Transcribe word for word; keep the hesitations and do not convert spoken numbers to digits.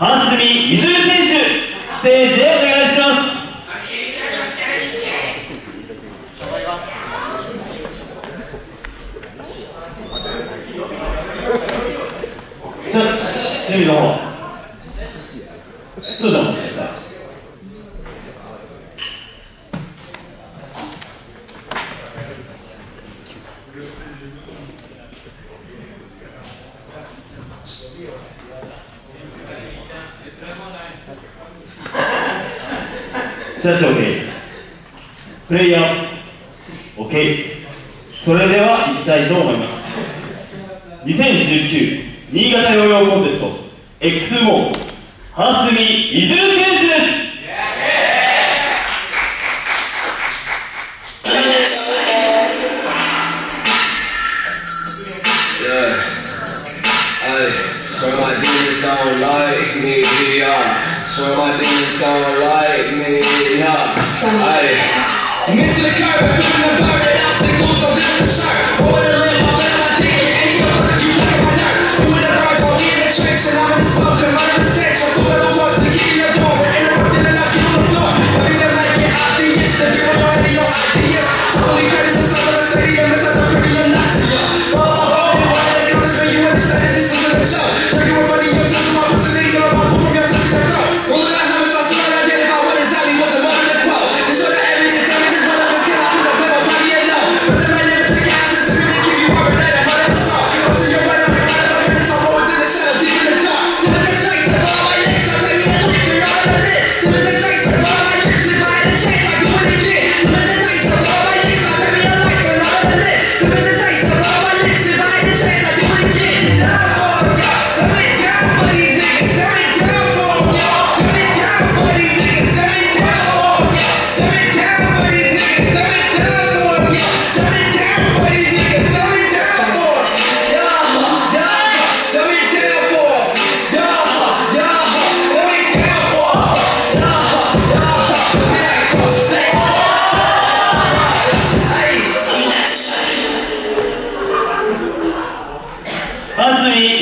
蓮見みずる選手、ステージへお願いします。ジャッジ、準備の方少々お待ちください。ジャッジ OK、 プレイヤー OK、 それでは行きたいと思います。にせんじゅうきゅう新潟ヨーヨーコンテスト エックス モー蓮見みずる選手です。 Swear my demons don't like me, yeah. Swear my demons don't like me, yeah. Ay. Missing the curve, putting the bird and obstacles on different shirt. Over the limb, I'm letting my dick in any other if you like my nerve. Moving the birds while we in the trench and I'm in the smoke and running the stench. I'm moving the horse to keep your door. We're interrupting and knocking on the floor. Every day like get obvious and people trying to your ideas. Totally credit the sun of the stadium and such a pretty I'm not to you. Oh, oh, oh, and why the counters when you understand that this isn't a joke. 蓮見